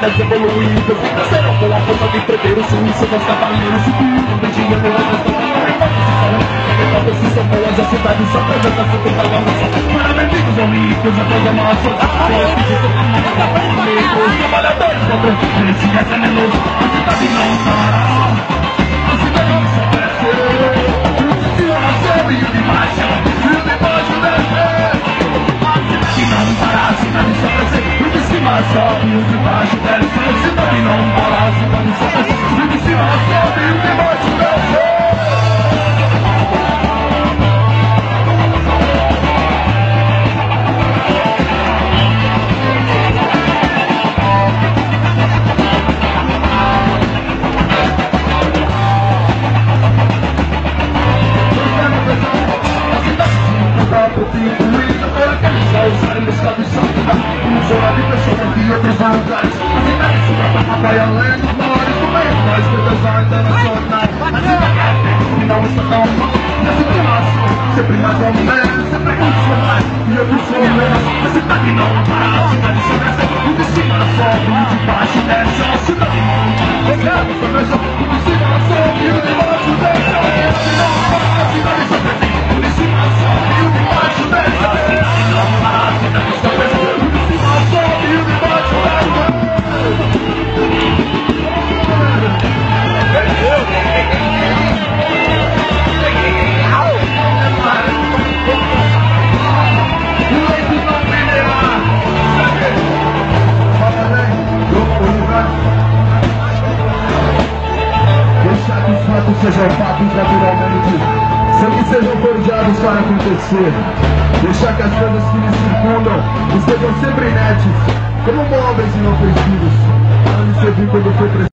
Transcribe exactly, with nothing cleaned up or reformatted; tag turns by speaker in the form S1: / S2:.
S1: mais evoluídas serão com a força de prefeiros, suíços, os cavaleiros, subindo, beijinho, se são boas, a cidade só apresenta sempre balança. Para benditos amigos, a coisa nossa. Os trabalhadores contra esse é venenoso. A cidade não para, a cidade só cresce. O sistema sobe e o de baixo, e o de baixo desce. A cidade não para, a cidade só cresce. O de cima sobe e o de baixo desce. A cidade não para, a cidade só cresce. O de cima sobe e o de baixo desce. Vai além dos maiores do meio, nós que design internacional. A cidade não está tão mal. Nessa informação, sempre mais ou menos, sempre muito mais. E eu sou menos. A cidade não para, a cidade se desce. O de cima sobe, o de baixo desce. A cidade não para, a cidade se desce. O de cima sobe, o de baixo desce. A cidade não para, a cidade se desce. O de cima sobe, o de baixo desce. A cidade não para, a cidade se desce. O de cima sobe, o de baixo desce. Sejam fatos naturalmente, sempre sejam forjados para acontecer. Deixar que as coisas que lhes circundam estejam sempre inertes, como móveis inofensivos, para lhe servir quando for preciso.